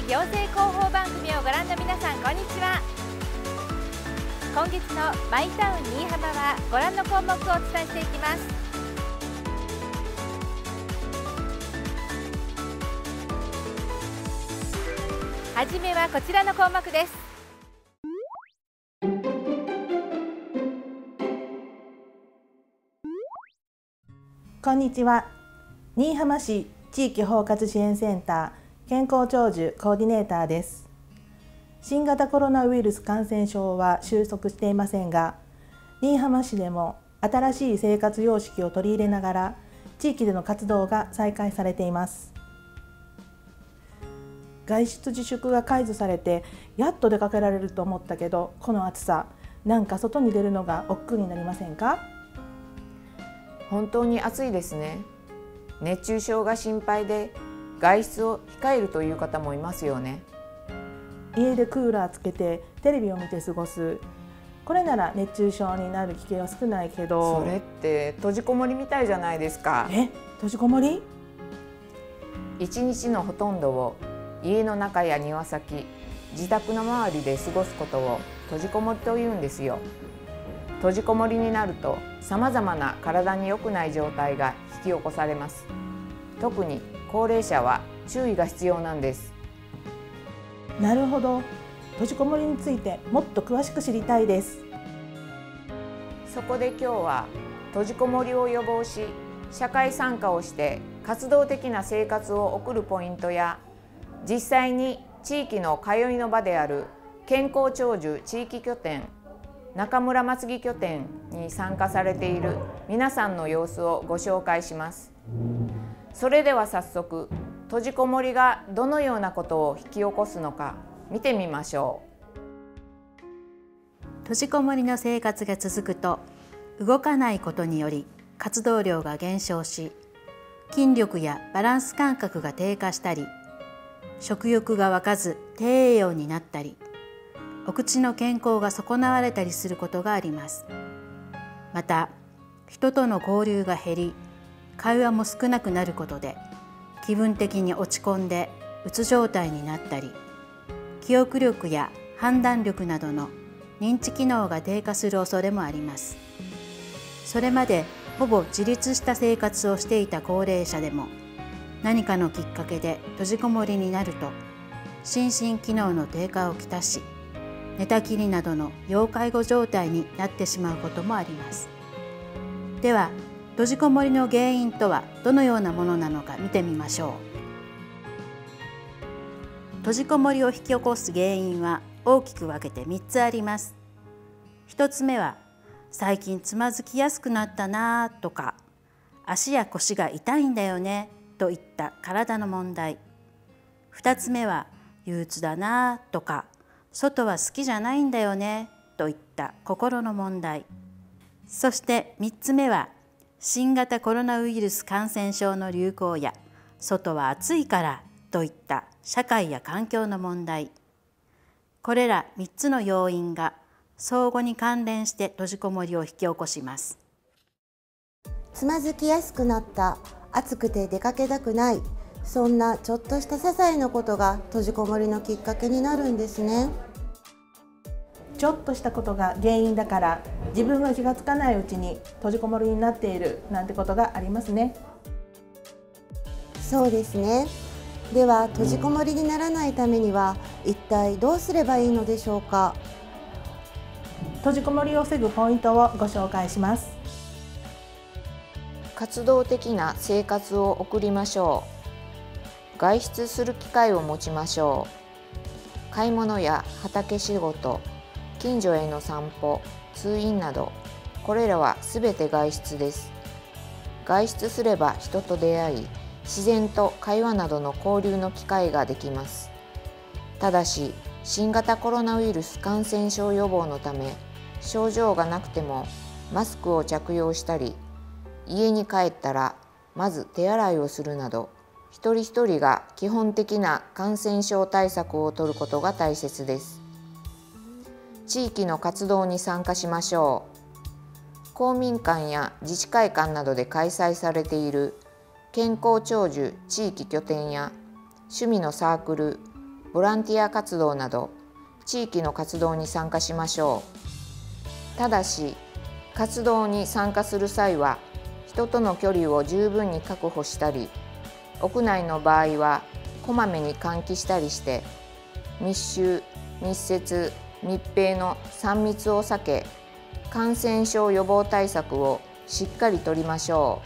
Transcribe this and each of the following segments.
行政広報番組をご覧の皆さん、こんにちは。今月のマイタウン新居浜はご覧の項目をお伝えしていきます。はじめはこちらの項目です。 こんにちは。新居浜市地域包括支援センター健康長寿コーディネーターです。新型コロナウイルス感染症は収束していませんが、新居浜市でも新しい生活様式を取り入れながら地域での活動が再開されています。外出自粛が解除されてやっと出かけられると思ったけど、この暑さ、なんか外に出るのが億劫になりませんか？ 本当に暑いですね。熱中症が心配で外出を控えるという方もいますよね。 家でクーラーつけてテレビを見て過ごす、これなら熱中症になる危険は少ないけど、 それって閉じこもりみたいじゃないですか。 閉じこもり？ 一日のほとんどを家の中や庭先、自宅の周りで過ごすことを閉じこもりというんですよ。閉じこもりになるとさまざまな体に良くない状態が引き起こされます。特に高齢者は注意が必要なんです。 なるほど。閉じこもりについてもっと詳しく知りたいです。 そこで今日は閉じこもりを予防し、社会参加をして活動的な生活を送るポイントや、実際に地域の通いの場である健康長寿地域拠点中村まつぎ拠点に参加されている皆さんの様子をご紹介します。それでは早速、閉じこもりがどのようなことを引き起こすのか見てみましょう。閉じこもりの生活が続くと、動かないことにより活動量が減少し、筋力やバランス感覚が低下したり、食欲が湧かず低栄養になったり、お口の健康が損なわれたりすることがあります。また、人との交流が減り、会話も少なくなることで、気分的に落ち込んでうつ状態になったり、記憶力や判断力などの認知機能が低下する恐れもあります。それまでほぼ自立した生活をしていた高齢者でも、何かのきっかけで閉じこもりになると、心身機能の低下をきたし、寝たきりなどの要介護状態になってしまうこともあります。では、閉じこもりの原因とはどのようなものなのか見てみましょう。閉じこもりを引き起こす原因は大きく分けて3つあります。1つ目は、最近つまずきやすくなったなとか、足や腰が痛いんだよねといった体の問題。2つ目は、憂鬱だなとか、外は好きじゃないんだよねといった心の問題。そして3つ目は、新型コロナウイルス感染症の流行や外は暑いからといった社会や環境の問題。これら3つの要因が相互に関連して閉じこもりを引き起こします。 つまずきやすくなった、暑くて出かけたくない、そんなちょっとした些細なことが閉じこもりのきっかけになるんですね。 ちょっとしたことが原因だから、自分が気がつかないうちに閉じこもりになっているなんてことがありますね。 そうですね。では、閉じこもりにならないためには一体どうすればいいのでしょうか。 閉じこもりを防ぐポイントをご紹介します。 活動的な生活を送りましょう。外出する機会を持ちましょう。買い物や畑仕事、近所への散歩、通院など、これらはすべて外出です。外出すれば人と出会い、自然と会話などの交流の機会ができます。ただし、新型コロナウイルス感染症予防のため、症状がなくてもマスクを着用したり、家に帰ったらまず手洗いをするなど、一人一人が基本的な感染症対策を取ることが大切です。地域の活動に参加しましょう。公民館や自治会館などで開催されている健康長寿地域拠点や趣味のサークル、 ボランティア活動など地域の活動に参加しましょう。ただし、活動に参加する際は人との距離を十分に確保したり、屋内の場合はこまめに換気したりして、密集・密接・密閉の3密を避け、感染症予防対策をしっかりとりましょ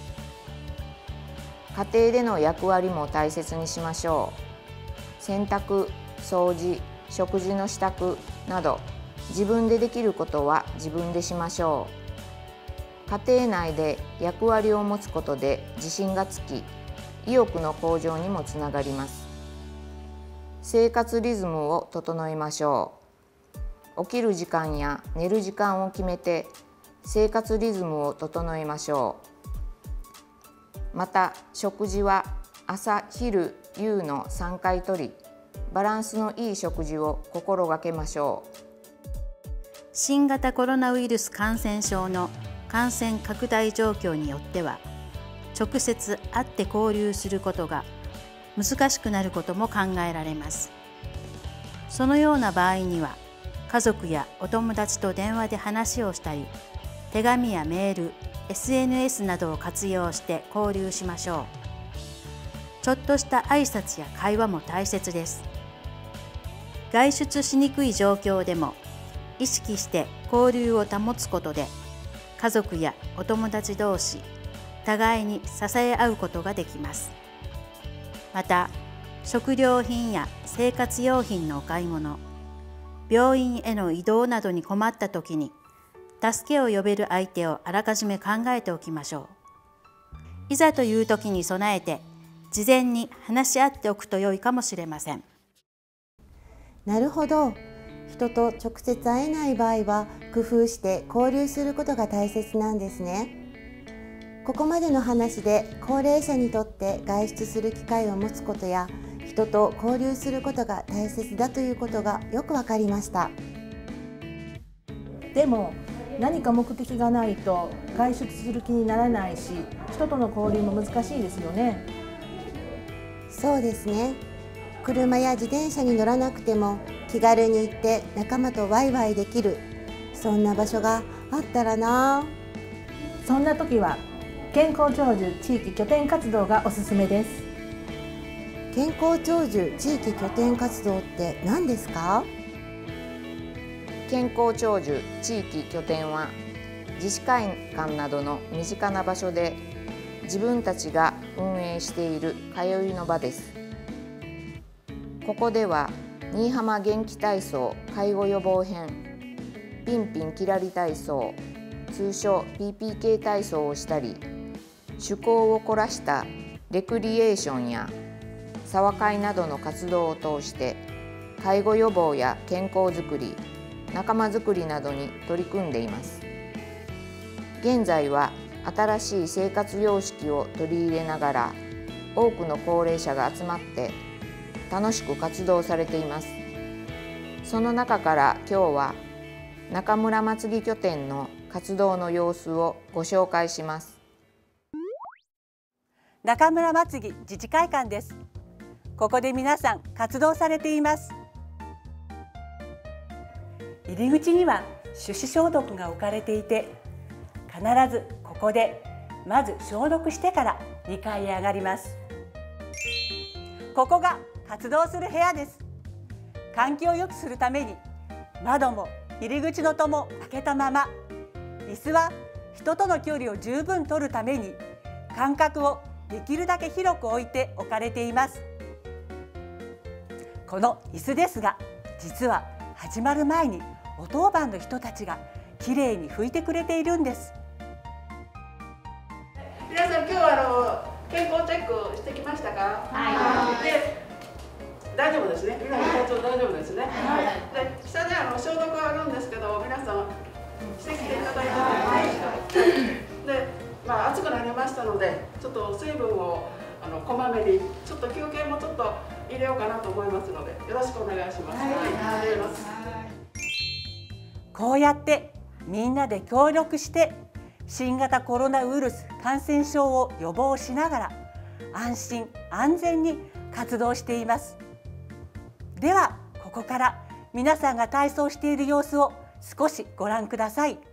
う。家庭での役割も大切にしましょう。洗濯、掃除、食事の支度など自分でできることは自分でしましょう。家庭内で役割を持つことで自信がつき、意欲の向上にもつながります。生活リズムを整えましょう。起きる時間や寝る時間を決めて生活リズムを整えましょう。また、食事は朝、昼、夕の3回とり、バランスのいい食事を心がけましょう。 新型コロナウイルス感染症の感染拡大状況によっては、直接会って交流することが難しくなることも考えられます。そのような場合には、家族やお友達と電話で話をしたり、手紙やメール、SNS などを活用して交流しましょう。ちょっとした挨拶や会話も大切です。外出しにくい状況でも意識して交流を保つことで、家族やお友達同士、互いに支え合うことができます。また、食料品や生活用品のお買い物、病院への移動などに困った時に、助けを呼べる相手をあらかじめ考えておきましょう。いざという時に備えて、事前に話し合っておくと良いかもしれません。 なるほど。人と直接会えない場合は工夫して交流することが大切なんですね。ここまでの話で高齢者にとって外出する機会を持つことや人と交流することが大切だということがよくわかりました。 でも何か目的がないと外出する気にならないし、人との交流も難しいですよね。 そうですね。車や自転車に乗らなくても気軽に行って仲間とワイワイできる、そんな場所があったらな。 そんな時は健康長寿地域拠点活動がおすすめです。 健康長寿地域拠点活動って何ですか？ 健康長寿地域拠点は、自治会館などの身近な場所で自分たちが運営している通いの場です。ここでは新居浜元気体操介護予防編、ピンピンキラリ体操、通称 PPK 体操をしたり、趣向を凝らしたレクリエーションや沢会などの活動を通して介護予防や健康づくり、仲間づくりなどに取り組んでいます。現在は新しい生活様式を取り入れながら多くの高齢者が集まって楽しく活動されています。その中から今日は中村まつぎ拠点の活動の様子をご紹介します。 中村まつぎ自治会館です。ここで皆さん活動されています。入り口には手指消毒が置かれていて、必ずここでまず消毒してから2階へ上がります。ここが活動する部屋です。換気を良くするために窓も入り口の戸も開けたまま、椅子は人との距離を十分取るために間隔をできるだけ広く置いて置かれています。この椅子ですが、実は始まる前にお当番の人たちがきれいに拭いてくれているんです。 皆さん、今日は健康チェックしてきましたか？はい。で、大丈夫ですね。皆さん体調大丈夫ですね。はい。で、下で消毒があるんですけど、皆さんしてきていただいてます。で、暑くなりましたので、ちょっと水分をこまめに、ちょっと休憩もちょっと入れようかなと思いますので、よろしくお願いします。はい。 こうやってみんなで協力して新型コロナウイルス感染症を予防しながら安心安全に活動しています。 ではここから皆さんが体操している様子を少しご覧ください。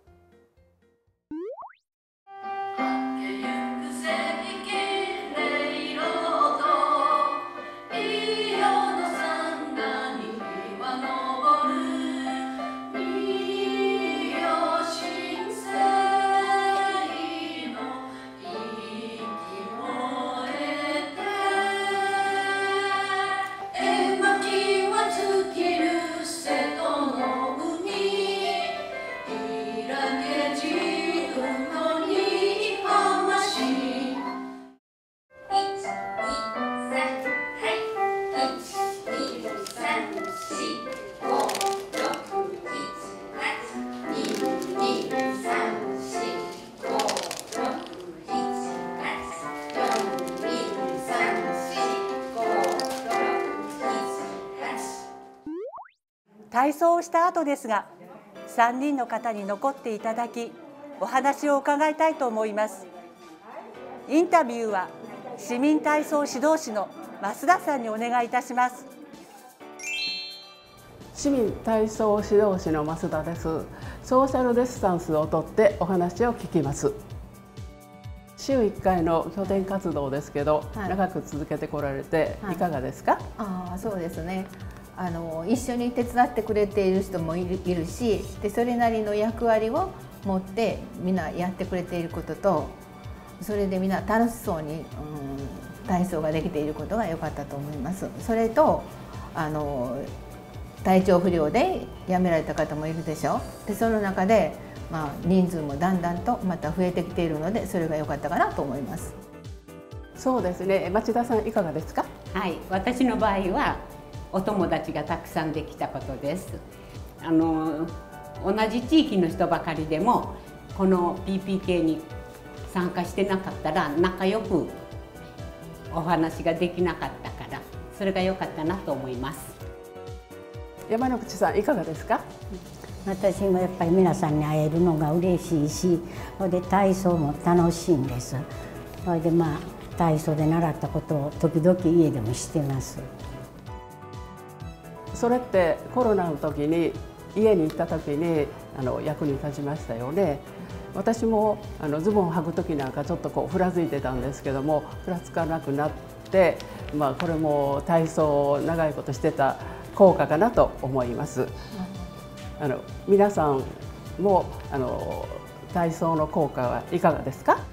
体操をした後ですが、3人の方に残っていただき、お話を伺いたいと思います。インタビューは市民体操指導士の増田さんにお願いいたします。 市民体操指導士の増田です。ソーシャルディスタンスをとってお話を聞きます。週1回の拠点活動ですけど、長く続けてこられていかがですか？ そうですね。一緒に手伝ってくれている人もいるし、でそれなりの役割を持ってみんなやってくれていることと、それでみんな楽しそうに、体操ができていることが良かったと思います。それと体調不良で辞められた方もいるでしょ。でその中で、人数もだんだんとまた増えてきているので、それが良かったかなと思います。 そうですね。町田さんいかがですか？ はい、私の場合はお友達がたくさんできたことです。同じ地域の人ばかりでもこの PPK に参加してなかったら仲良くお話ができなかったから、それが良かったなと思います。 山之口さんいかがですか？ 私もやっぱり皆さんに会えるのが嬉しいし、それで体操も楽しいんです。それで体操で習ったことを時々家でもしてます。 それってコロナの時に家に行った時に役に立ちましたよね。私もズボンを履く時なんかちょっとふらついてたんですけども、ふらつかなくなって、これも体操を長いことしてた効果かなと思います。皆さんも体操の効果はいかがですか？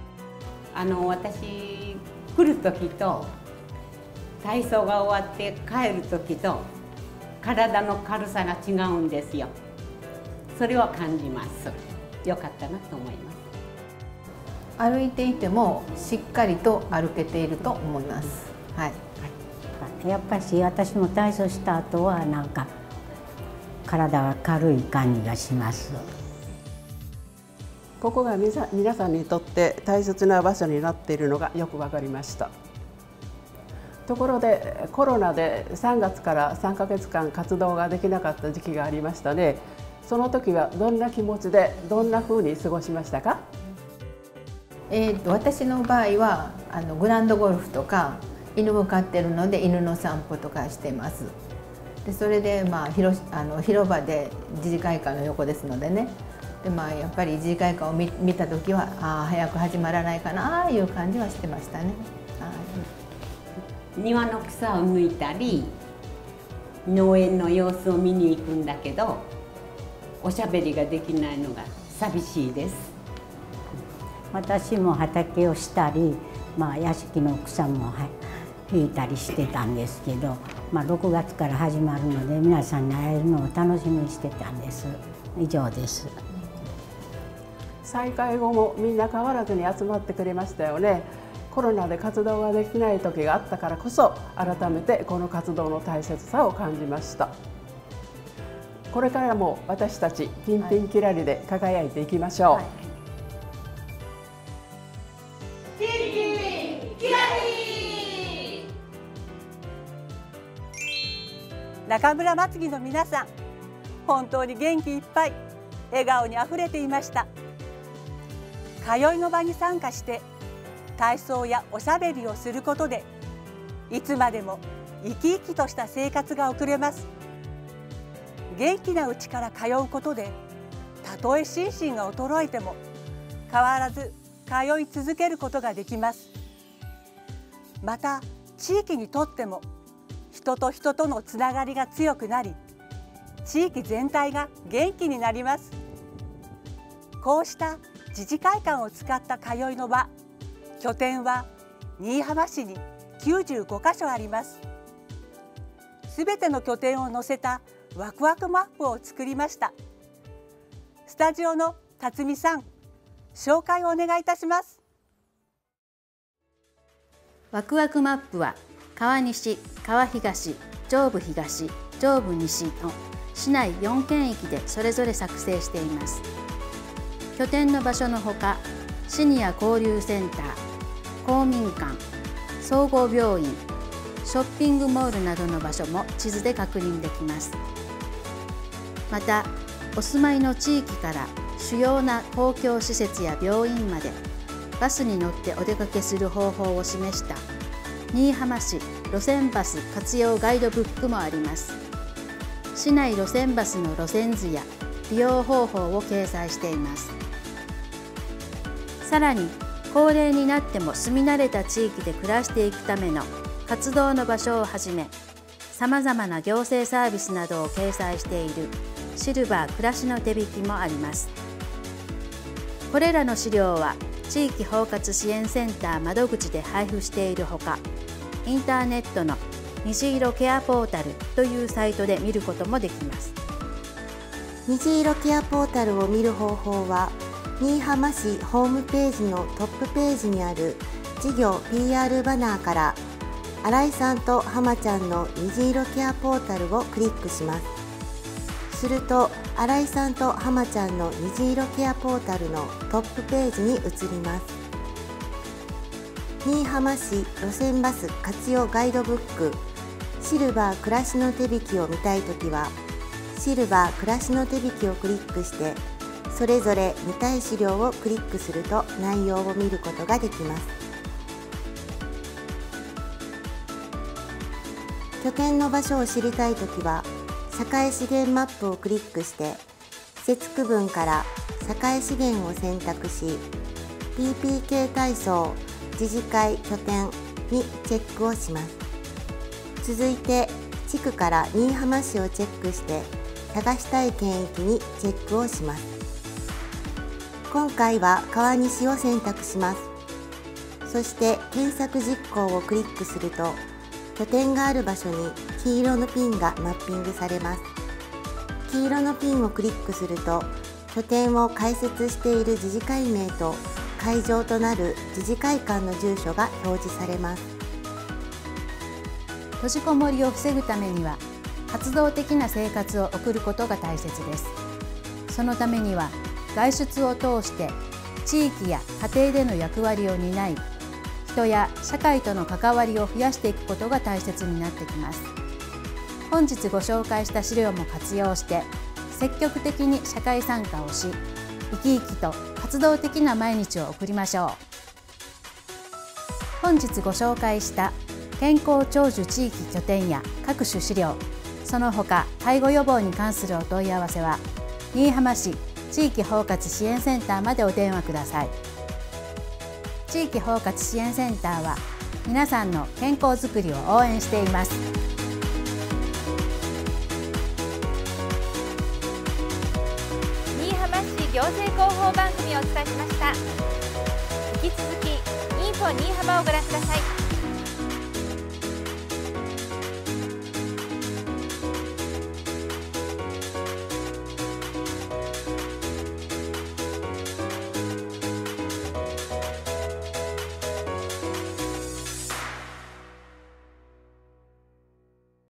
私来る時と体操が終わって帰る時と体の軽さが違うんですよ。それは感じます。良かったなと思います。 歩いていてもしっかりと歩けていると思います。はい。 やっぱり私も体操した後はなんか体が軽い感じがします。 ここが皆さんにとって大切な場所になっているのがよくわかりました。ところでコロナで3月から3ヶ月間活動ができなかった時期がありましたね。その時はどんな気持ちでどんな風に過ごしましたか？ 私の場合はグランドゴルフとか犬も飼ってるので犬の散歩とかしてます。でそれで広場で自治会館の横ですのでね。でやっぱり自治会館を見た時は早く始まらないかないう感じはしてましたね。 庭の草を抜いたり農園の様子を見に行くんだけど、おしゃべりができないのが寂しいです。 私も畑をしたり、屋敷の草も引いたりしてたんですけど、6月から始まるので皆さんに会えるのを楽しみにしてたんです。以上です。 再開後もみんな変わらずに集まってくれましたよね。コロナで活動ができない時があったからこそ、改めてこの活動の大切さを感じました。これからも私たちピンピンキラリで輝いていきましょう。 ピンピンキラリ。 中村まつぎの皆さん、本当に元気いっぱい、笑顔にあふれていました。通いの場に参加して体操やおしゃべりをすることで、いつまでも生き生きとした生活が送れます。元気なうちから通うことで、たとえ心身が衰えても変わらず通い続けることができます。また地域にとっても人と人とのつながりが強くなり、地域全体が元気になります。こうした自治会館を使った通いの場、拠点は新居浜市に95カ所あります。すべての拠点を載せたワクワクマップを作りました。スタジオの辰巳さん、紹介をお願いいたします。 ワクワクマップは川西、川東、上部東、上部西の市内4県域でそれぞれ作成しています。拠点の場所のほか、シニア交流センター、公民館、総合病院、ショッピングモールなどの場所も地図で確認できます。また、お住まいの地域から主要な公共施設や病院までバスに乗ってお出かけする方法を示した新居浜市路線バス活用ガイドブックもあります。市内路線バスの路線図や利用方法を掲載しています。さらに、高齢になっても住み慣れた地域で暮らしていくための活動の場所をはじめ、さまざまな行政サービスなどを掲載しているシルバー暮らしの手引きもあります。これらの資料は地域包括支援センター窓口で配布しているほか、インターネットの虹色ケアポータルというサイトで見ることもできます。 虹色ケアポータルを見る方法は、新居浜市ホームページのトップページにある事業 PR バナーから新井さんと浜ちゃんの虹色ケアポータルをクリックします。すると新井さんと浜ちゃんの虹色ケアポータルのトップページに移ります。新居浜市路線バス活用ガイドブックシルバー暮らしの手引きを見たいときは、シルバー暮らしの手引きをクリックしてそれぞれ見たい資料をクリックすると内容を見ることができます。拠点の場所を知りたいときは、栄資源マップをクリックして施設区分から栄資源を選択し、 PPK 体操自治会拠点にチェックをします。続いて地区から新居浜市をチェックして探したい県域にチェックをします。今回は川西を選択します。そして検索実行をクリックすると、拠点がある場所に黄色のピンがマッピングされます。黄色のピンをクリックすると、拠点を開設している自治会名と会場となる自治会館の住所が表示されます。 閉じこもりを防ぐためには、活動的な生活を送ることが大切です。そのためには、外出を通して地域や家庭での役割を担い、人や社会との関わりを増やしていくことが大切になってきます。本日ご紹介した資料も活用して、積極的に社会参加をし、生き生きと活動的な毎日を送りましょう。本日ご紹介した健康長寿地域拠点や各種資料、その他介護予防に関するお問い合わせは、新居浜市地域包括支援センターまでお電話ください。地域包括支援センターは皆さんの健康づくりを応援しています。 新居浜市行政広報番組をお伝えしました。引き続きインフォ新居浜をご覧ください。